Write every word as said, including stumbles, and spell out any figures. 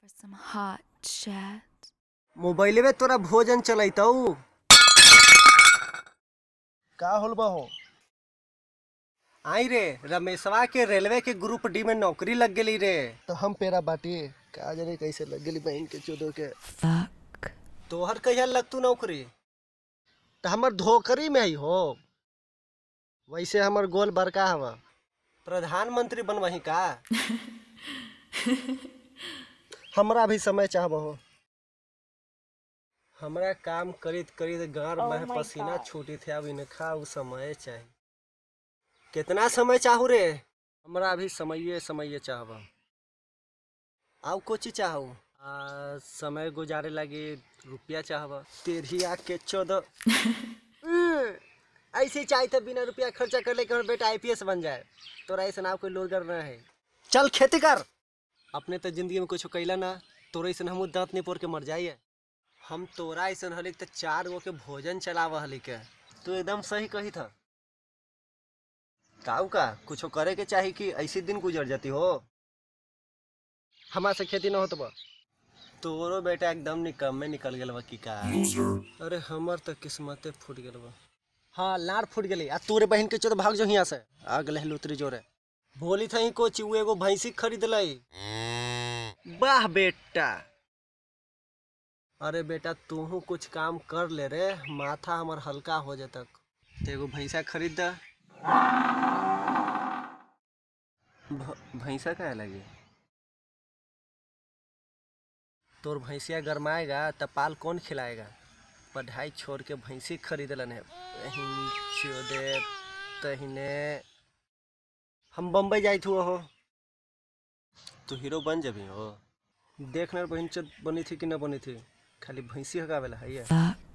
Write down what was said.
some hot chat. Mobile में तोरा भोजन चलैतौ का होल बा हो? आई रे रमेशवा के रेलवे के ग्रुप डी में नौकरी लग गेली रे। तो हम पेरा बाटी का जाने कैसे लग गेली बहन के चोदो के। Fuck. तोहर कहिया लगतू नौकरी? तो हमर धोकरी में ही हो। वैसे हमर गोल बड़का हवा, प्रधानमंत्री बनवही का? हमरा भी समय चाहब हो। हमरा काम करीत करीत गार Oh में my पसीना God. छूटी थे। अब इनका उ समय चाहिए। कितना समय चाहू रे? हमरा भी समय समय चाहब। आउ कोची चाहू? आ, समय गुजारे लगी रुपया चाहब। तेरी आग के चौदह ऐसे चाहिए था बिना रुपया खर्चा कर ले कि बेटा आई पी एस बन जाए। तोरा ऐसा नाव कोई लोग करना है। चल खेती कर। अपने तो जिंदगी में कुछ कैला ना, तोरा ऐसा हम दांत नहीं पोड़ के मर जाइए। हम तोरा ऐसा हलिक तो चार गो के भोजन चलाव हलिक। तू एकदम सही कही था। काऊ का कुछ करे के चाहिए कि ऐसे दिन गुजर जाती हो। हमार से खेती न होत बा। तोरो बेटा एकदम निकम में निकल गया बा की का। अरे हमर तो किस्मते फूट गया बा। हाँ लार फूट गई। आ तोरे बहन के चोद भाग जो यहाँ से आग लहल उतरी जोरे। बोली था ही कोची उ एगो भैंसी खरीद लाई। वाह बेटा। अरे बेटा तू कुछ काम कर ले रे, माथा हमर हल्का हो जाता। एगो भैंसा खरीद दा। भैंसा क्या लगी? तोर भैंसिया गरमाएगा तो पाल कौन खिलाएगा? पढ़ाई छोड़ के भैंसी खरीद लन है। चोदे तहिने हम बम्बई जाई थू हो। तू हीरो बन जबी हो। देखना बहन बनी थी कि न बनी थी, खाली भैंसी हगावेला है ये। Fuck.